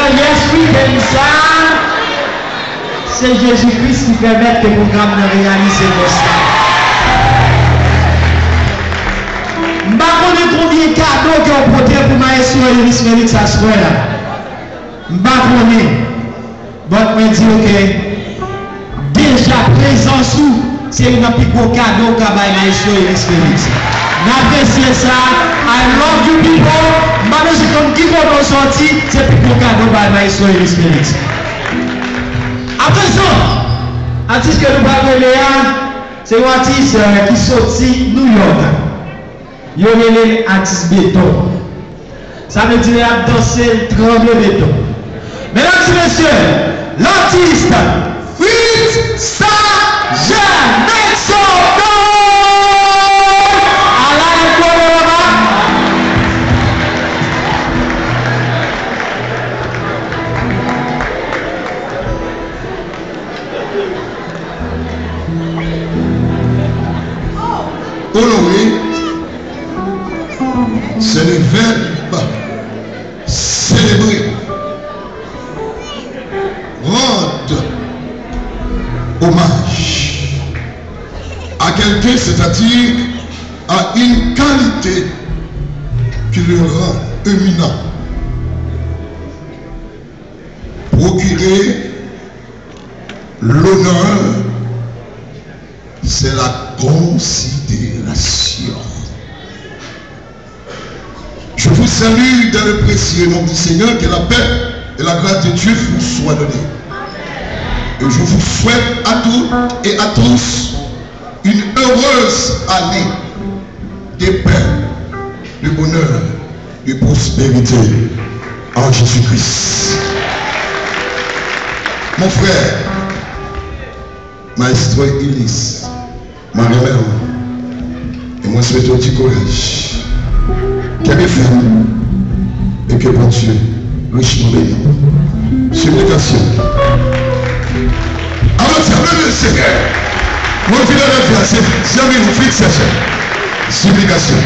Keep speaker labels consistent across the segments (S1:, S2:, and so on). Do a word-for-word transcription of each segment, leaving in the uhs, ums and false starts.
S1: yes week-end ça, c'est Jésus-Christ qui permet que le programme de réaliser ça. Je ne sais pas combien de cadeaux qui ont porté pour maestro Ulysse Felix à ce moment-là. Je ne sais pas combien. Bon, je dis ok. Déjà présent sous, c'est un plus gros cadeau qu'a maestro Ulysse Felix. N'appréciez ça. I love you people. Maintenant, je comme qui va sortir, c'est un plus gros cadeau par maestro Ulysse Felix. Attention, artiste que nous parlons là, c'est un artiste qui sortit New York. Il y a un artiste béton. Ça veut dire qu'il a dansé le tremble béton. Mesdames et messieurs, l'artiste Fritz Saint-Jean, Nelson à la
S2: honoré, c'est le verbe célébrer, rendre hommage à quelqu'un, c'est-à-dire à une qualité qui le rend éminent. Procurer l'honneur, c'est la considération. Je vous salue dans le précieux nom du Seigneur, que la paix et la grâce de Dieu vous soient données. Et je vous souhaite à toutes et à tous une heureuse année de paix, de bonheur, de prospérité en Jésus-Christ. Mon frère, maestro Ulysse, ma mère, et moi souhaite du courage. Qu'elle est ferme et que bon Dieu richement béni. Supplication. Alors, c'est le Seigneur. Mon Dieu, la vie, c'est jamais une fixation. Supplication.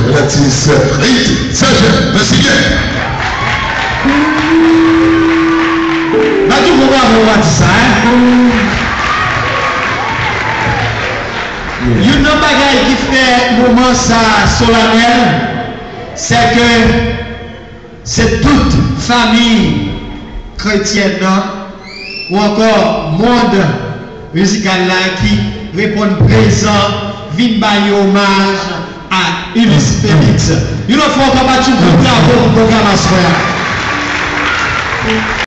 S2: Relatif, Rite, Serge, merci bien.
S1: Là, tu peux voir comment ça, hein? Une autre bagaille qui fait moment ça solennel, c'est que c'est toute famille chrétienne ou encore monde musical là qui répond présent, vient bailler hommage à Ulysse Felix. Il faut encore battre pour bravo pour le programme à soir.